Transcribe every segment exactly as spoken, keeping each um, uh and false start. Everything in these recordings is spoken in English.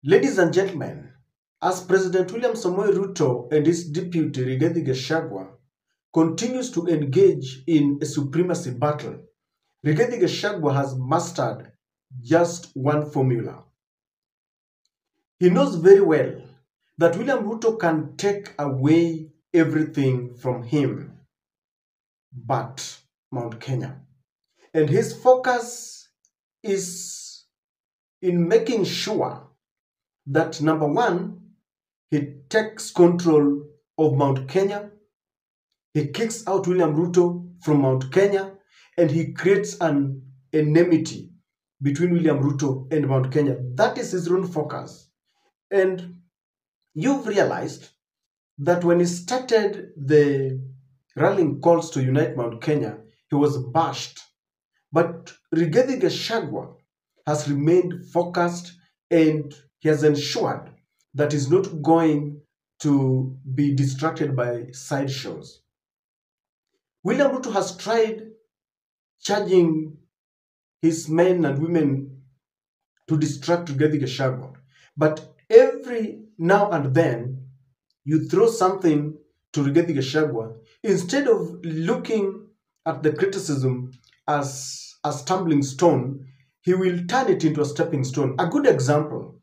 Ladies and gentlemen, as President William Samoei Ruto and his deputy Rigathi Gachagua continues to engage in a supremacy battle, Rigathi Gachagua has mastered just one formula. He knows very well that William Ruto can take away everything from him but Mount Kenya. And his focus is in making sure that, number one, he takes control of Mount Kenya, he kicks out William Ruto from Mount Kenya, and he creates an enmity between William Ruto and Mount Kenya. That is his own focus. And you've realized that when he started the rallying calls to unite Mount Kenya, he was bashed. But Rigathi Gachagua has remained focused, and he has ensured that he's not going to be distracted by sideshows. William Ruto has tried charging his men and women to distract Rigathi Gachagua, but every now and then you throw something to Rigathi Gachagua, instead of looking at the criticism as a stumbling stone, he will turn it into a stepping stone. A good example,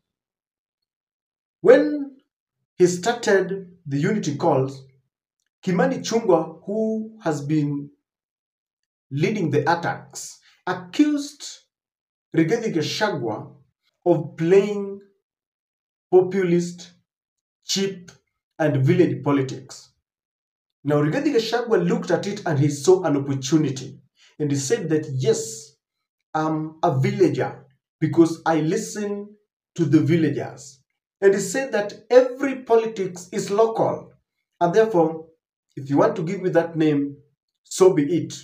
when he started the unity calls, Kimani Chungwa, who has been leading the attacks, accused Rigathi Gachagua of playing populist, cheap, and village politics. Now, Rigathi Gachagua looked at it and he saw an opportunity. And he said that, yes, I'm a villager because I listen to the villagers. And he said that every politics is local. And therefore, if you want to give me that name, so be it.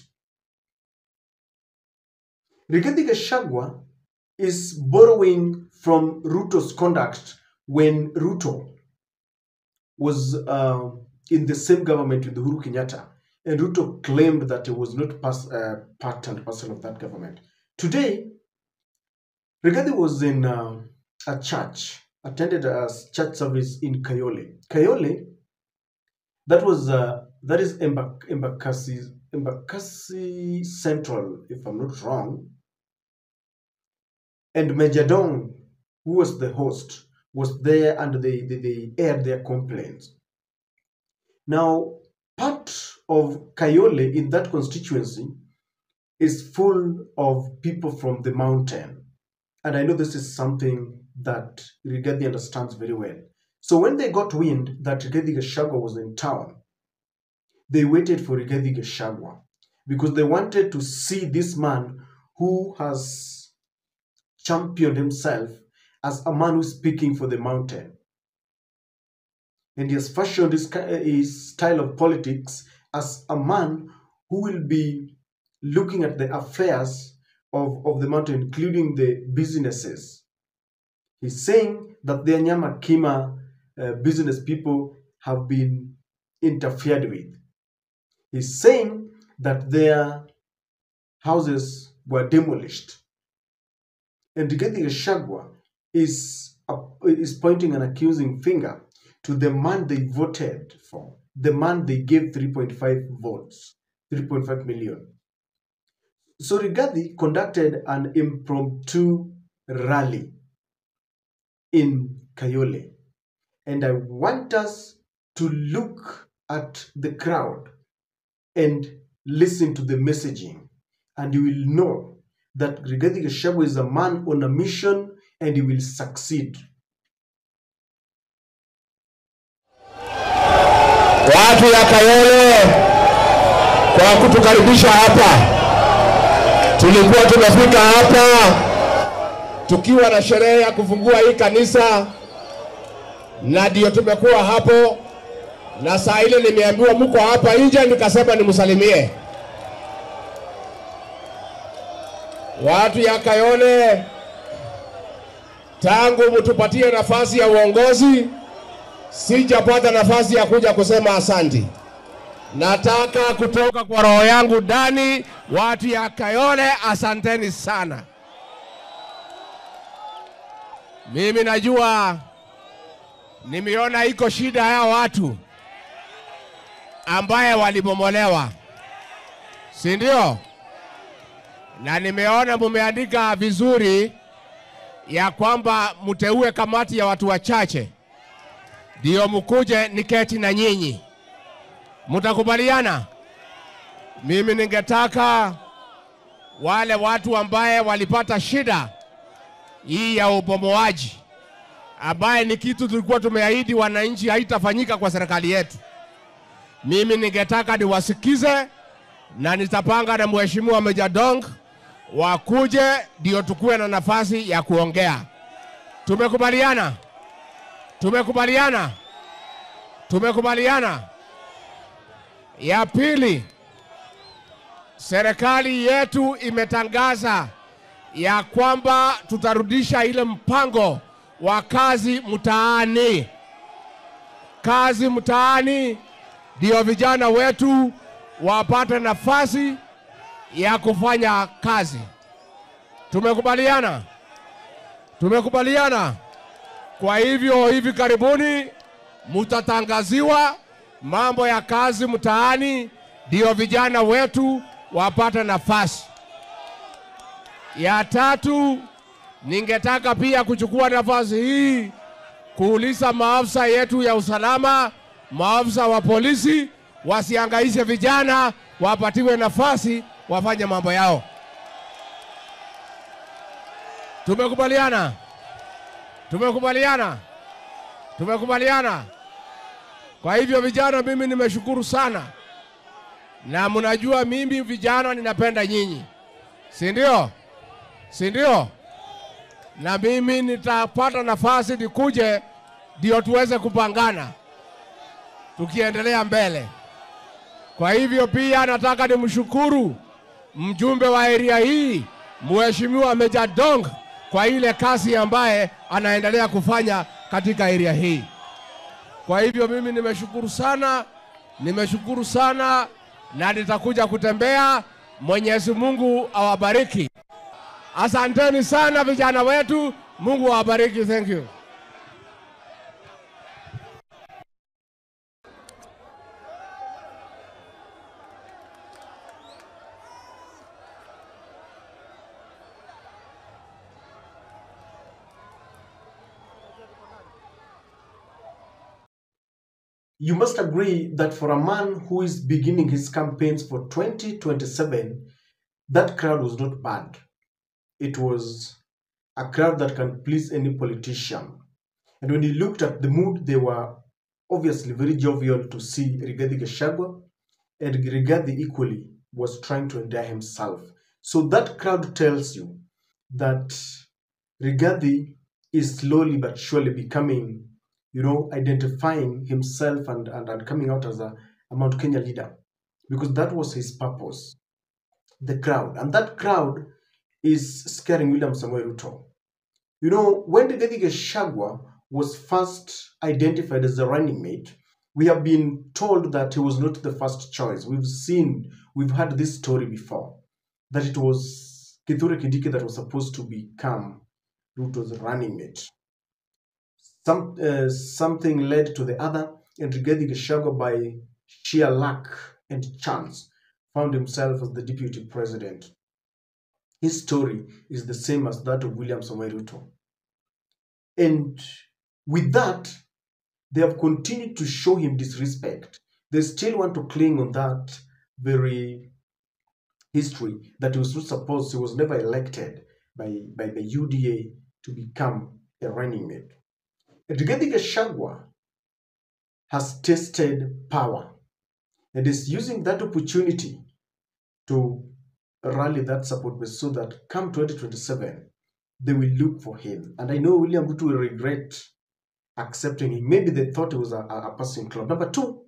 Rigathi Gachagua is borrowing from Ruto's conduct when Ruto was uh, in the same government with Uhuru Kenyatta. And Ruto claimed that he was not pas uh, part and parcel of that government. Today, Rigathi was in uh, a church, attended a church service in Kayole. Kayole, that was uh, that is Embak Embakasi, Embakasi Central, if I'm not wrong. And Majadong, who was the host, was there, and they, they, they aired their complaints. Now, part of Kayole in that constituency is full of people from the mountain. And I know this is something that Rigathi understands very well. So when they got wind that Rigathi Gachagua was in town, they waited for Rigathi Gachagua because they wanted to see this man who has championed himself as a man who's speaking for the mountain. And he has fashioned his, his style of politics as a man who will be looking at the affairs of, of the mountain, including the businesses. He's saying that the Nyama Kima uh, business people have been interfered with. He's saying that their houses were demolished. And Rigathi Gachagua is, uh, is pointing an accusing finger to the man they voted for, the man they gave three point five votes, three point five million. So Rigathi conducted an impromptu rally in Kayole. And I want us to look at the crowd and listen to the messaging. And you will know that Rigathi Gachagua is a man on a mission, and he will succeed. Watu ya Kayole, kwa kutukaribisha hapa. Tulikuwa tumefika hapa tukiwa na sherehe ya kufungua hii kanisa, na ndio tumekuwa hapo, na saa ile nimeambiwa mko hapa nje, nikasema nimsalimie. Watu ya Kayole, tangu mtupatie nafasi ya uongozi, sijapata nafasi ya kuja kusema asanti. Nataka kutoka kwa roho yangu ndani, watu ya Kayole, asanteni sana. Mimi najua nimeona iko shida ya watu ambaye walibomolewa, si ndio? Na nimeona mumeandika vizuri ya kwamba mteue kamati ya watu wachache ndio mkuje niketi na nyinyi. Mtakubaliana? Mimi ningetaka wale watu ambaye walipata shida hii ya ubomoaji, ambaye ni kitu tulikuwa tumeahidi wananchi haitafanyika kwa serikali yetu, mimi ningetaka niwasikize na nitapanga na mheshimiwa Meja Dong wakuje ndio tukue na nafasi ya kuongea. Tumekubaliana? Tumekubaliana? Tumekubaliana? Ya pili, serikali yetu imetangaza ya kwamba tutarudisha ile mpango wa kazi mtaani. Kazi mtaani ndio vijana wetu wapate nafasi ya kufanya kazi. Tumekubaliana? Tumekubaliana? Kwa hivyo hivi karibuni mutatangaziwa mambo ya kazi mtaani ndio vijana wetu wapate nafasi. Ya tatu, ningetaka pia kuchukua nafasi hii kuuliza maafisa yetu ya usalama, maafisa wa polisi wasihangaishe vijana, wapatiwe nafasi wafanye mambo yao. Tumekubaliana? Tumekubaliana? Tumekubaliana? Kwa hivyo vijana, mimi nimeshukuru sana. Na mnajua mimi vijana ninapenda nyinyi, si ndio? Si ndio? Na mimi nitapata nafasi nikuje ndio tuweze kupangana tukiendelea mbele. Kwa hivyo pia nataka nimshukuru mjumbe wa area hii Mheshimiwa Meja Dong kwa ile kazi ambaye anaendelea kufanya katika area hii. Kwa hivyo mimi nimeshukuru sana, nimeshukuru sana na nitakuja kutembea. Mwenyezi Mungu awabariki. Asanteni sana vijana wetu. Mungu awabariki. Thank you. You must agree that for a man who is beginning his campaigns for twenty twenty-seven, that crowd was not bad. It was a crowd that can please any politician. And when you looked at the mood, they were obviously very jovial to see Rigathi Gachagua, and Rigathi equally was trying to endear himself. So that crowd tells you that Rigathi is slowly but surely becoming, you know, identifying himself and, and, and coming out as a, a Mount Kenya leader, because that was his purpose, the crowd. And that crowd is scaring William Samoei Ruto. You know, when Rigathi Gachagua was first identified as the running mate, we have been told that he was not the first choice. We've seen, we've heard this story before, that it was Kithure Kindiki that was supposed to become Ruto's running mate. Some, uh, something led to the other, and Rigathi Gachagua, by sheer luck and chance, found himself as the deputy president. His story is the same as that of William Samoei Ruto. And with that, they have continued to show him disrespect. They still want to cling on that very history that he was not supposed, he was never elected by, by the U D A to become a running mate. Rigathi Gachagua has tasted power and is using that opportunity to rally that support base so that come twenty twenty-seven, they will look for him. And I know William Ruto will regret accepting him. Maybe they thought it was a, a passing cloud. Number two,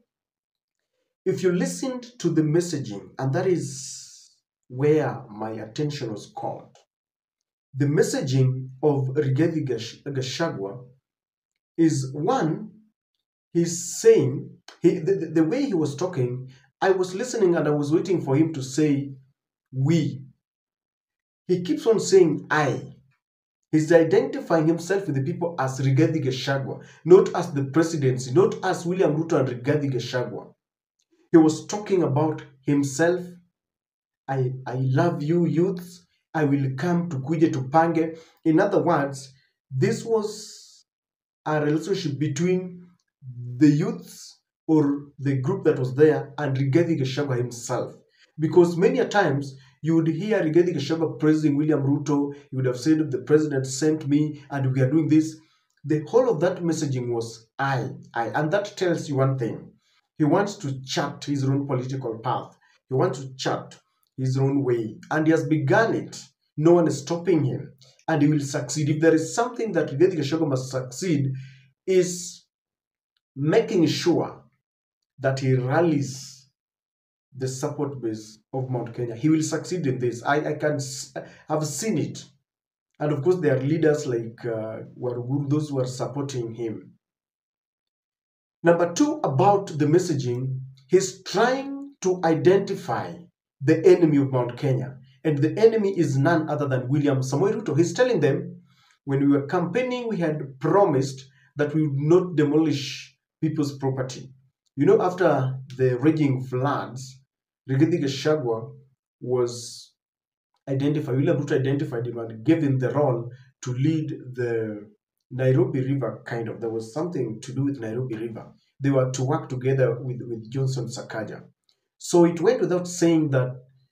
if you listened to the messaging, and that is where my attention was caught, the messaging of Rigathi Gachagua is one, he's saying, he, the, the way he was talking, I was listening and I was waiting for him to say we. He keeps on saying I. He's identifying himself with the people as Rigathi Gachagua, not as the presidency, not as William Ruto and Rigathi Gachagua. He was talking about himself. I, I love you, youths. I will come to Kuje to Pange. In other words, this was a relationship between the youths or the group that was there and Rigathi Gachagua himself. Because many a times you would hear Rigathi Gachagua praising William Ruto. He would have said, the president sent me and we are doing this. The whole of that messaging was I, I. And that tells you one thing. He wants to chart his own political path. He wants to chart his own way. And he has begun it. No one is stopping him. And he will succeed. If there is something that Rigathi Gachagua must succeed, is making sure that he rallies the support base of Mount Kenya. He will succeed in this. I, I can have seen it. And of course, there are leaders like uh, Waruguru, those who are supporting him. Number two, about the messaging, he's trying to identify the enemy of Mount Kenya. And the enemy is none other than William Samoei Ruto. He's telling them, when we were campaigning, we had promised that we would not demolish people's property. You know, after the raging floods, Rigathi Gachagua was identified, William Ruto identified him and gave him the role to lead the Nairobi River, kind of. There was something to do with Nairobi River. They were to work together with, with Johnson Sakaja. So it went without saying that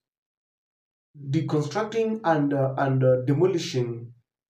deconstructing and, uh, and uh, demolishing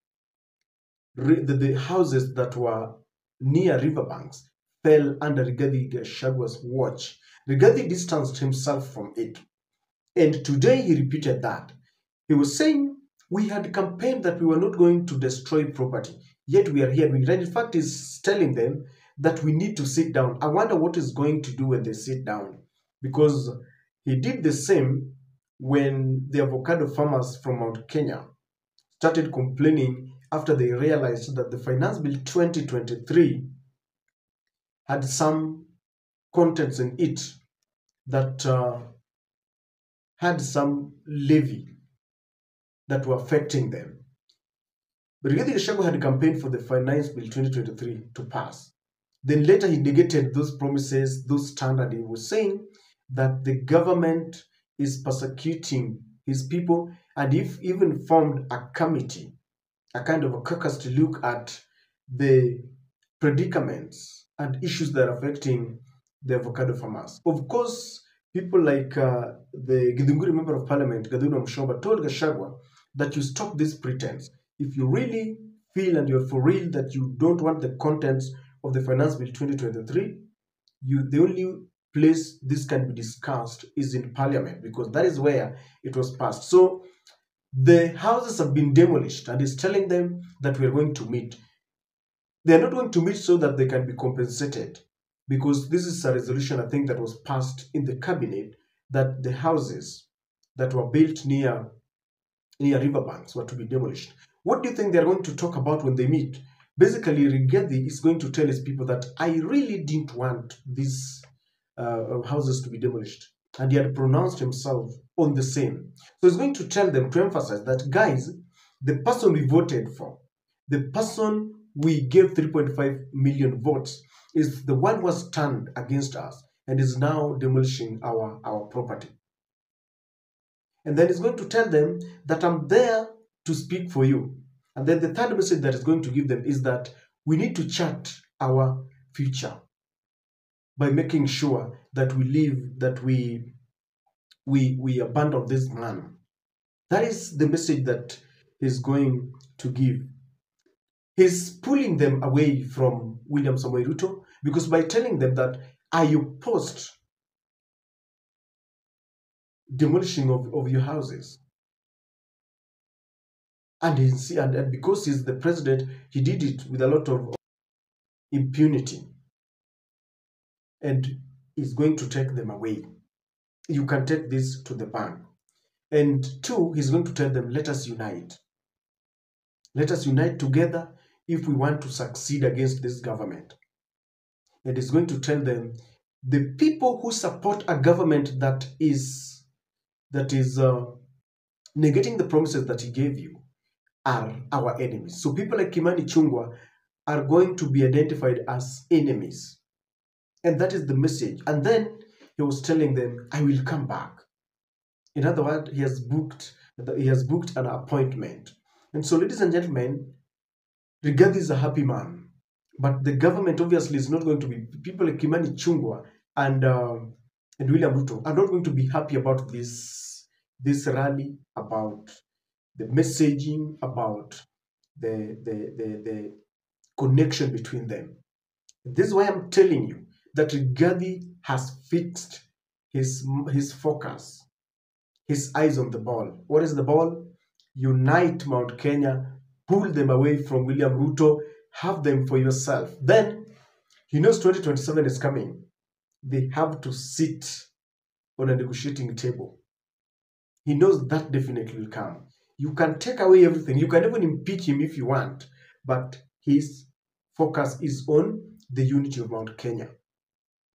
the, the houses that were near riverbanks fell under Rigathi Gachagua's watch. Rigathi distanced himself from it. And today he repeated that. He was saying, we had campaigned that we were not going to destroy property, yet we are here. In fact, he's telling them that we need to sit down. I wonder what he's going to do when they sit down, because he did the same when the avocado farmers from Mount Kenya started complaining after they realized that the Finance Bill twenty twenty-three had some contents in it that uh, had some levy that were affecting them. But Rigathi Gachagua had campaigned for the Finance Bill twenty twenty-three to pass. Then later he negated those promises, those standards. He was saying that the government is persecuting his people, and if even formed a committee, a kind of a caucus to look at the predicaments and issues that are affecting the avocado farmers. Of course, people like uh, the Githunguri Member of Parliament, Gathuna Mshomba, told Gachagua that you stop this pretense. If you really feel and you're for real that you don't want the contents of the Finance Bill twenty twenty-three, you the only place this can be discussed is in Parliament, because that is where it was passed. So the houses have been demolished, and he's telling them that we are going to meet. They are not going to meet so that they can be compensated, because this is a resolution, I think, that was passed in the cabinet, that the houses that were built near, near riverbanks were to be demolished. What do you think they're going to talk about when they meet? Basically, Rigathi is going to tell his people that I really didn't want these uh, houses to be demolished. And he had pronounced himself on the same. So he's going to tell them, to emphasize that, guys, the person we voted for, the person we gave three point five million votes, is the one who was turned against us and is now demolishing our, our property. And then he's going to tell them that I'm there to speak for you. And then the third message that he's going to give them is that we need to chart our future by making sure that we live, that we, we, we abandon this man. That is the message that he's going to give. He's pulling them away from William Samoei Ruto, because by telling them that I opposed demolishing of, of your houses. And, he's, and, and because he's the president, he did it with a lot of impunity. And he's going to take them away. You can take this to the bank. And two, he's going to tell them, let us unite. Let us unite together if we want to succeed against this government. And he's going to tell them, the people who support a government that is, that is uh, negating the promises that he gave you, are our enemies. So people like Kimani Ichung'wah are going to be identified as enemies. And that is the message. And then he was telling them, I will come back. In other words, he has booked he has booked an appointment. And so, ladies and gentlemen, Rigathi is a happy man. But the government obviously is not going to be, people like Kimani Ichung'wah and, um, and William Ruto are not going to be happy about this, this rally, about the messaging, about the, the, the, the connection between them. This is why I'm telling you that Rigathi has fixed his, his focus, his eyes on the ball. What is the ball? Unite Mount Kenya, pull them away from William Ruto, have them for yourself. Then he knows twenty twenty-seven is coming. They have to sit on a negotiating table. He knows that definitely will come. You can take away everything. You can even impeach him if you want. But his focus is on the unity of Mount Kenya.